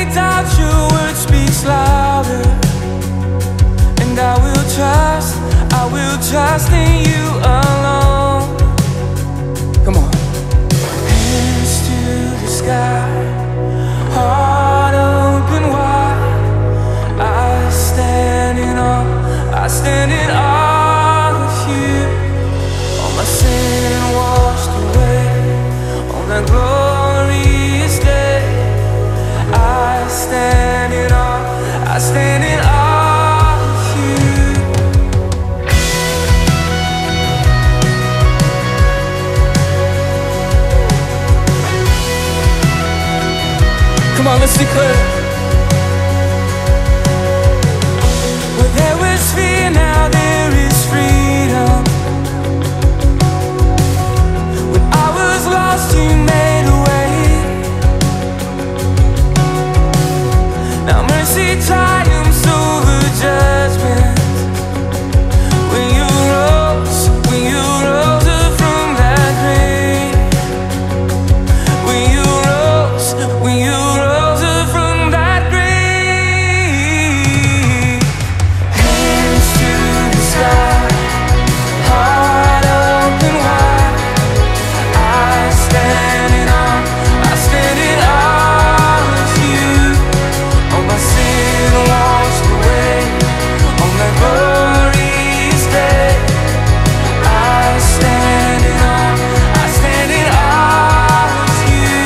doubt, your word speaks louder. And I will trust in you alone. Come on. Hands to the sky, heart open wide. I stand in awe of you. All my sin washed away on that glorious day. I stand in awe of you. Come on, let's declare. Where there was fear, now there is freedom. When I was lost, you made a way. Now mercy triumphs over judgment. When you rose up from that grave. When you rose up from that grave. Hands to the sky, heart open wide. I stand in awe of you. All my sin washed away on that glorious day. I stand in awe of you.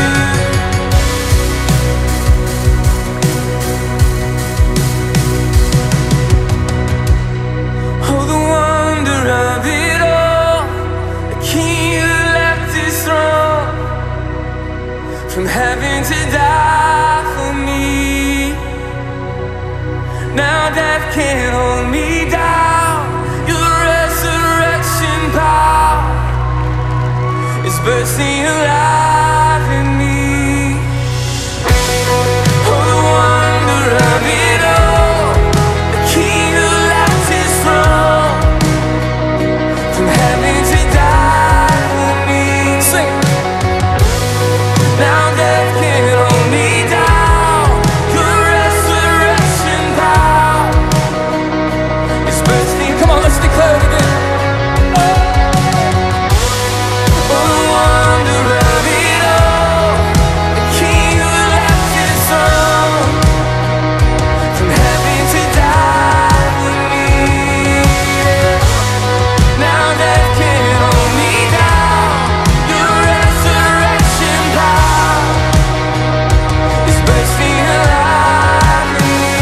Oh, the wonder of it all, the King who left his throne from heaven to die for me. Now death can't hold me down. Your resurrection power is bursting alive in me. Oh, the wonder of it all, the King who left his throne from heaven to die for me. Sing. Now death can't hold me down. Your resurrection power is bursting. Come on, let's declare it again. Oh, the wonder of it all, the King who left his throne from heaven to die for me. Now death can't hold me down. Your resurrection power is bursting alive in me.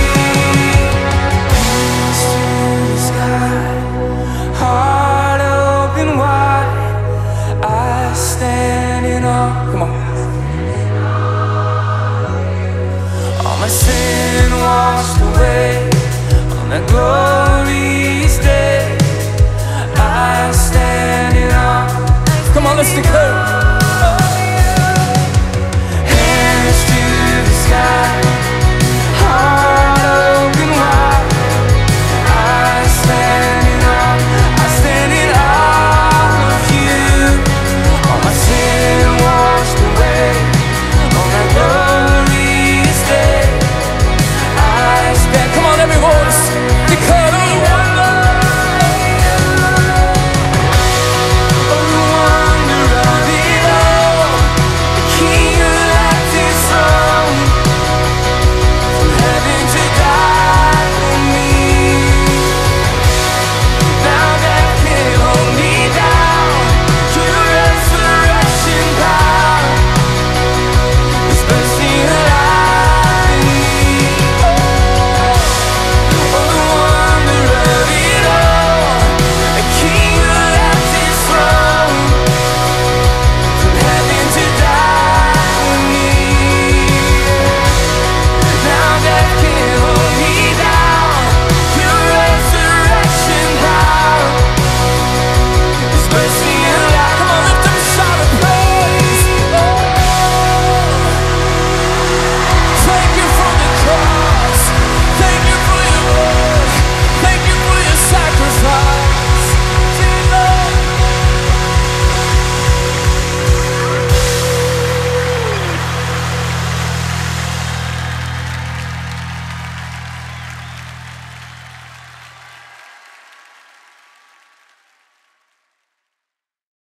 Hands to the sky, heart open wide. I stand in awe. Come on. All my sin washed away on that glory.